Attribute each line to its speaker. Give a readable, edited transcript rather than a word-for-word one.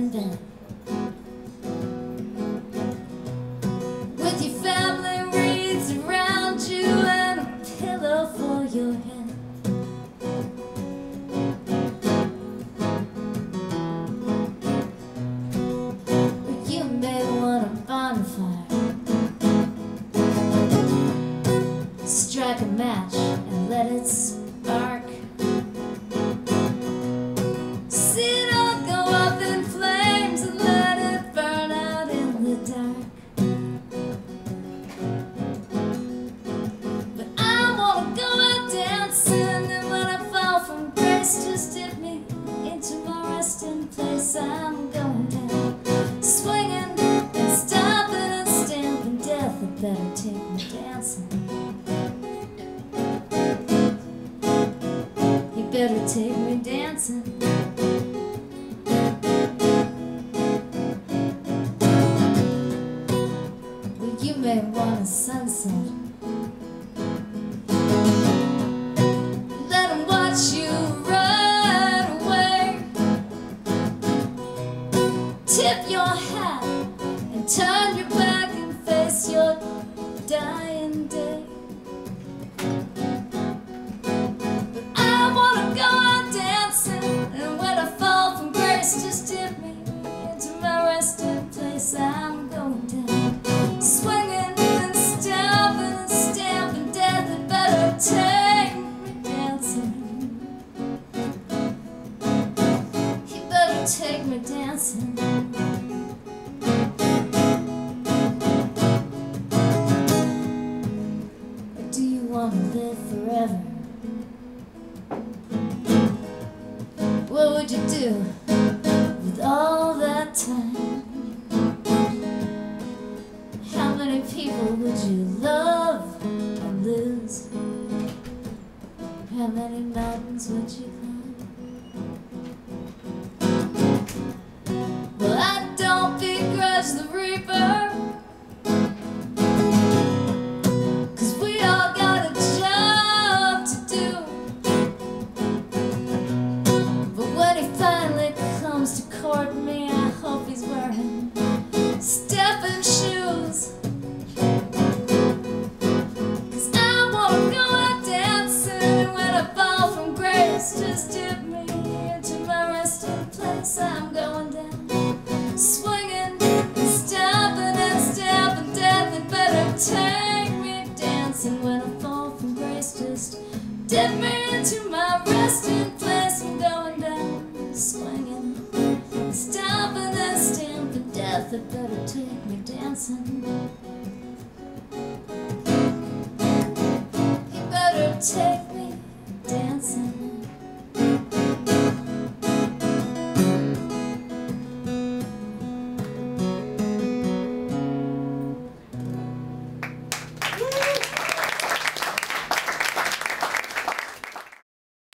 Speaker 1: in bed with your family wreaths around you and a pillow for your head. But you may want a bonfire. Strike a match and let it spark. See it all go up in flames and let it burn out in the dark. But I wanna go out dancing, and when I fall from grace, just dip me into my resting place. I'm going down, swinging and stomping and stamping. Death had better take me dancing. Better take me dancing. Well, you may want a sunset. Let them watch you run away. Tip your hat and turn your back and face your dying day. Just dip me into my resting place. I'm going down, swinging and stamping and stamping. Death had better take me dancing. He better take me dancing. Or do you want to live forever? What would you do with all that time? How many people would you love and lose? How many mountains would you climb? Well, I don't begrudge the reaper, 'cause we all got a job to do. But when he finally comes to court me, I hope he's wearing stepping shoes. 'Cause I wanna go out dancing, and when I fall from grace, just dip me into my resting place. I'm going down, swinging and stomping and stamping. Death had better take me dancing. When I fall from grace, just dip me into my resting place. I'm going down, swinging, stomping and stamping. Death had better take me dancing.